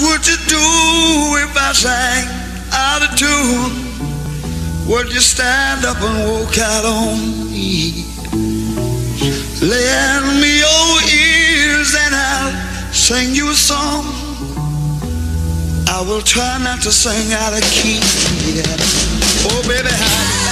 would you do if I sang out of tune? Would you stand up and walk out on me? Lend me your ears and I'll sing you a song. I will try not to sing out of key. Oh baby, how